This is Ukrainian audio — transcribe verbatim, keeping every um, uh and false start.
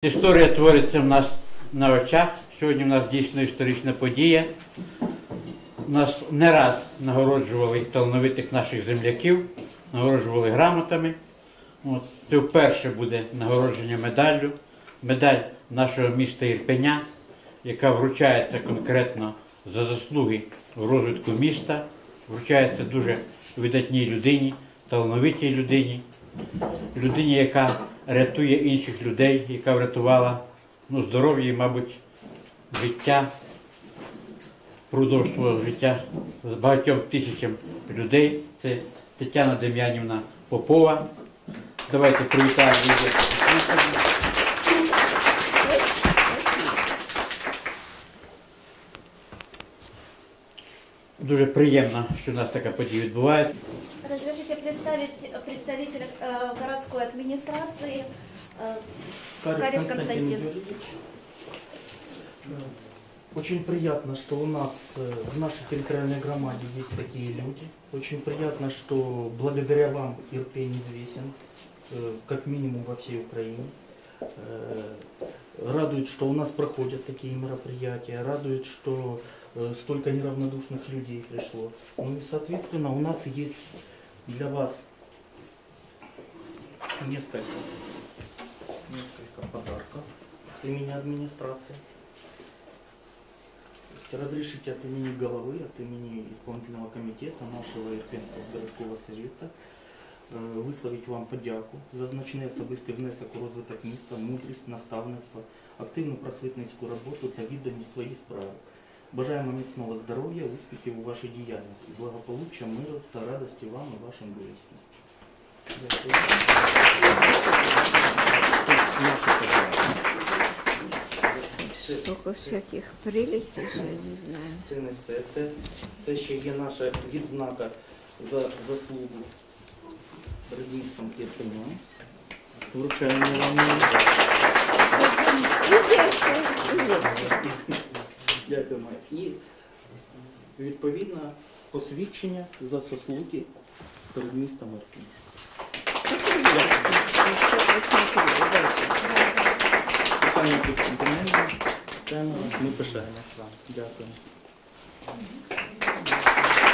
Історія твориться в нас на очах. Сьогодні в нас дійсно історична подія. Нас не раз нагороджували талановитих наших земляків, нагороджували грамотами. От. Це вперше буде нагородження медаллю. Медаль нашого міста Ірпеня, яка вручається конкретно за заслуги в розвитку міста. Вручається дуже видатній людині, талановитій людині. Людині, яка рятує інших людей, яка врятувала ну, здоров'я і, мабуть, життя, впродовж свого життя з багатьом тисячам людей. Це Тетяна Дем'янівна Попова. Давайте привітаємо її. Дуже приємно, що у нас така подія відбувається. Разрешите представить представителя э, городской администрации э, Карев Константин. Очень приятно, что у нас в нашей территориальной громаде есть такие люди. Очень приятно, что благодаря вам Ирпень известен, как минимум во всей Украине. Радует, что у нас проходят такие мероприятия, радует, что столько неравнодушных людей пришло. Ну и, соответственно, у нас есть для вас несколько, несколько подарков от имени администрации. Разрешите от имени головы, от имени исполнительного комитета нашего Ірпенського городского совета висловити вам подяку за значний особистий внесок у розвиток міста, мудрість, наставництво, активну просвітницьку роботу та відданість своїй справі. Бажаємо міцного здоров'я, успіхів у вашій діяльності, благополуччя, миру та радості вам і вашим близьким. Столько всяких прелестей, що я не знаю. Це не все. Це, це ще є наша відзнака за заслугу перед містом Ірпенем. Вручаємо вам її. Дякуємо. І відповідно посвідчення за заслуги перед містом Ірпінь. Ми пишаємось вам. Дякую.